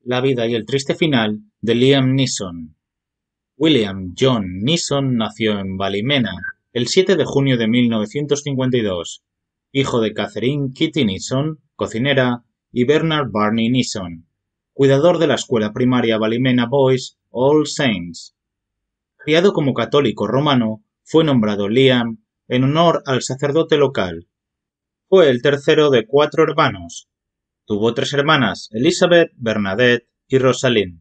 La vida y el triste final de Liam Neeson. William John Neeson nació en Ballymena el 7 de junio de 1952, hijo de Catherine Kitty Neeson, cocinera, y Bernard Barney Neeson, cuidador de la escuela primaria Ballymena Boys All Saints. Criado como católico romano, fue nombrado Liam en honor al sacerdote local. Fue el tercero de 4 hermanos. Tuvo 3 hermanas, Elizabeth, Bernadette y Rosalind.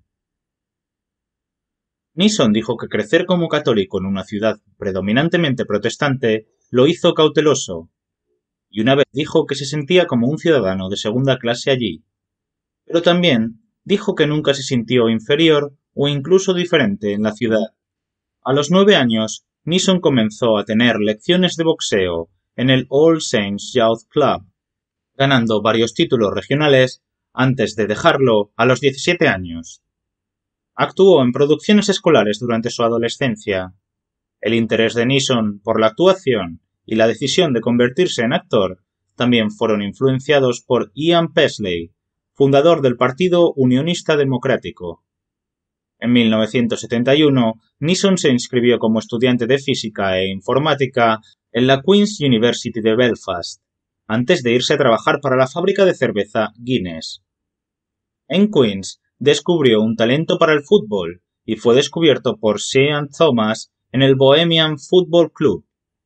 Neeson dijo que crecer como católico en una ciudad predominantemente protestante lo hizo cauteloso, y una vez dijo que se sentía como un ciudadano de segunda clase allí. Pero también dijo que nunca se sintió inferior o incluso diferente en la ciudad. A los 9 años, Neeson comenzó a tener lecciones de boxeo en el All Saints Youth Club, ganando varios títulos regionales antes de dejarlo a los 17 años. Actuó en producciones escolares durante su adolescencia. El interés de Neeson por la actuación y la decisión de convertirse en actor también fueron influenciados por Ian Peasley, fundador del Partido Unionista Democrático. En 1971, Neeson se inscribió como estudiante de física e informática en la Queen's University de Belfast, antes de irse a trabajar para la fábrica de cerveza Guinness. En Queen's descubrió un talento para el fútbol y fue descubierto por Sean Thomas en el Bohemian Football Club.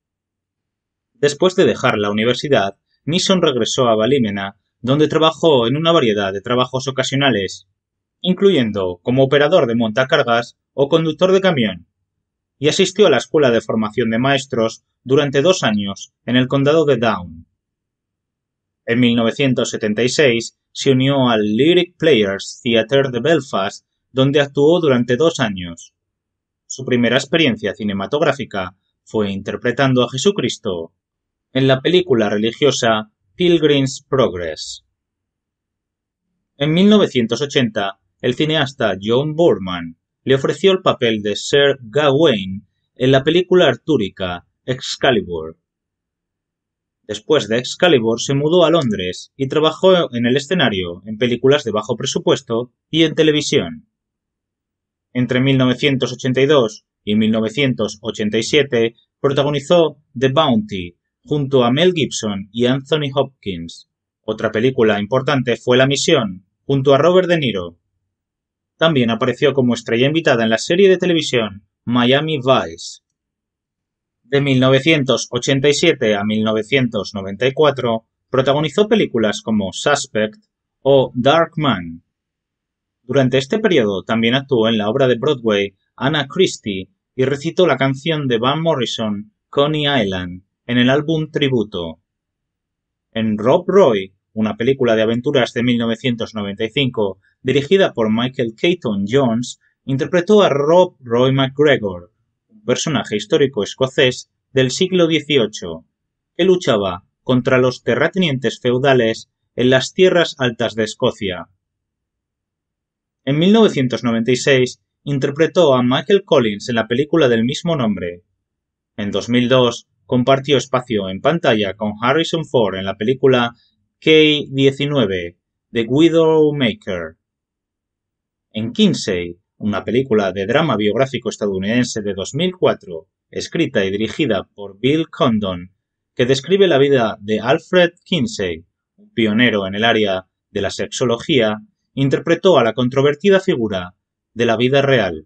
Después de dejar la universidad, Neeson regresó a Ballymena, donde trabajó en una variedad de trabajos ocasionales, incluyendo como operador de montacargas o conductor de camión, y asistió a la escuela de formación de maestros durante 2 años en el condado de Down. En 1976 se unió al Lyric Players Theatre de Belfast, donde actuó durante 2 años. Su primera experiencia cinematográfica fue interpretando a Jesucristo en la película religiosa Pilgrim's Progress. En 1980, el cineasta John Boorman le ofreció el papel de Sir Gawain en la película artúrica Excalibur. Después de Excalibur se mudó a Londres y trabajó en el escenario, en películas de bajo presupuesto y en televisión. Entre 1982 y 1987 protagonizó The Bounty junto a Mel Gibson y Anthony Hopkins. Otra película importante fue La Misión, junto a Robert De Niro. También apareció como estrella invitada en la serie de televisión Miami Vice. De 1987 a 1994 protagonizó películas como Suspect o Dark Man. Durante este periodo también actuó en la obra de Broadway Anna Christie y recitó la canción de Van Morrison Coney Island en el álbum tributo. En Rob Roy, una película de aventuras de 1995 dirigida por Michael Keaton Jones, interpretó a Rob Roy MacGregor, un personaje histórico escocés del siglo XVIII, que luchaba contra los terratenientes feudales en las tierras altas de Escocia. En 1996 interpretó a Michael Collins en la película del mismo nombre. En 2002 compartió espacio en pantalla con Harrison Ford en la película K-19, The Widowmaker. En Kinsey, una película de drama biográfico estadounidense de 2004, escrita y dirigida por Bill Condon, que describe la vida de Alfred Kinsey, un pionero en el área de la sexología, interpretó a la controvertida figura de la vida real.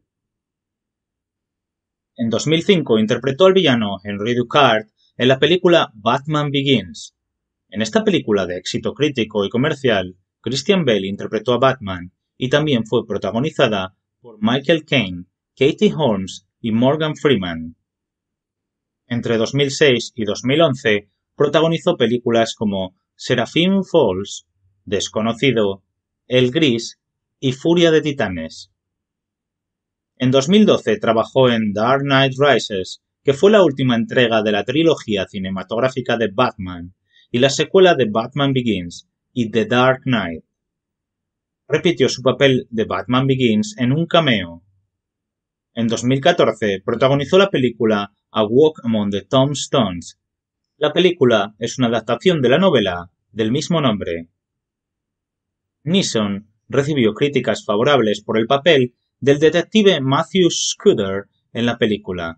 En 2005 interpretó al villano Henry Ducard en la película Batman Begins. En esta película de éxito crítico y comercial, Christian Bale interpretó a Batman y también fue protagonizada por Michael Caine, Katie Holmes y Morgan Freeman. Entre 2006 y 2011 protagonizó películas como Seraphim Falls, Desconocido, El Gris y Furia de Titanes. En 2012 trabajó en Dark Knight Rises, que fue la última entrega de la trilogía cinematográfica de Batman, y la secuela de Batman Begins y The Dark Knight. Repitió su papel de Batman Begins en un cameo. En 2014 protagonizó la película A Walk Among the Tombstones. La película es una adaptación de la novela del mismo nombre. Neeson recibió críticas favorables por el papel del detective Matthew Scudder en la película.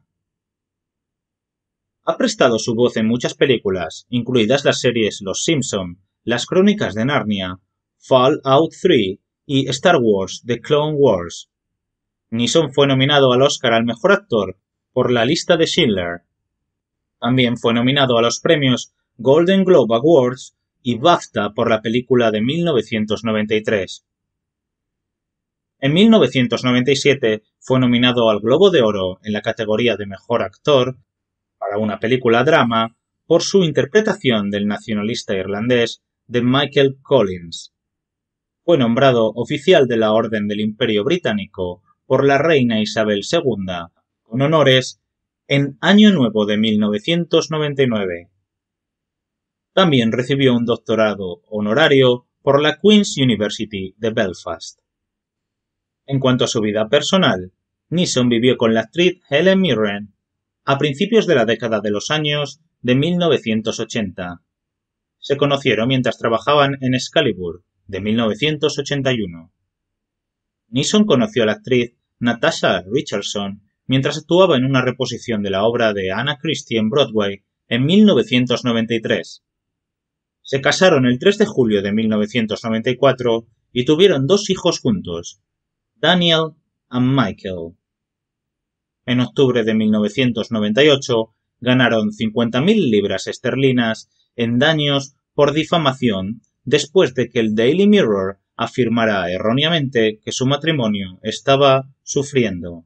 Ha prestado su voz en muchas películas, incluidas las series Los Simpson, Las Crónicas de Narnia, Fallout 3 y Star Wars: The Clone Wars. Neeson fue nominado al Oscar al mejor actor por La lista de Schindler. También fue nominado a los premios Golden Globe Awards y BAFTA por la película de 1993. En 1997 fue nominado al Globo de Oro en la categoría de Mejor Actor para una película drama por su interpretación del nacionalista irlandés de Michael Collins. Fue nombrado oficial de la Orden del Imperio Británico por la reina Isabel II, con honores, en Año Nuevo de 1999. También recibió un doctorado honorario por la Queen's University de Belfast. En cuanto a su vida personal, Neeson vivió con la actriz Helen Mirren a principios de la década de los años de 1980. Se conocieron mientras trabajaban en Excalibur, de 1981. Neeson conoció a la actriz Natasha Richardson mientras actuaba en una reposición de la obra de Anna Christie en Broadway en 1993. Se casaron el 3 de julio de 1994 y tuvieron 2 hijos juntos, Daniel y Michael. En octubre de 1998 ganaron 50.000 libras esterlinas en daños por difamación después de que el Daily Mirror afirmara erróneamente que su matrimonio estaba sufriendo.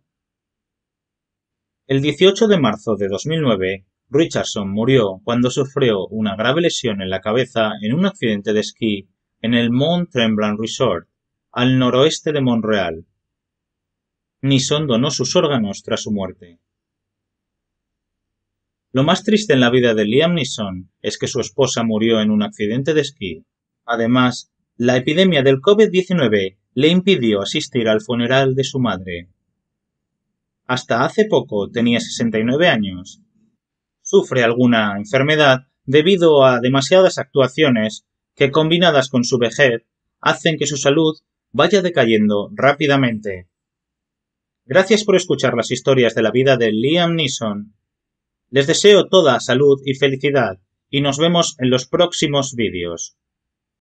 El 18 de marzo de 2009, Richardson murió cuando sufrió una grave lesión en la cabeza en un accidente de esquí en el Mont Tremblant Resort, al noroeste de Montreal. Neeson donó sus órganos tras su muerte. Lo más triste en la vida de Liam Neeson es que su esposa murió en un accidente de esquí. Además, la epidemia del COVID-19 le impidió asistir al funeral de su madre. Hasta hace poco tenía 69 años. Sufre alguna enfermedad debido a demasiadas actuaciones que, combinadas con su vejez, hacen que su salud vaya decayendo rápidamente. Gracias por escuchar las historias de la vida de Liam Neeson. Les deseo toda salud y felicidad y nos vemos en los próximos vídeos.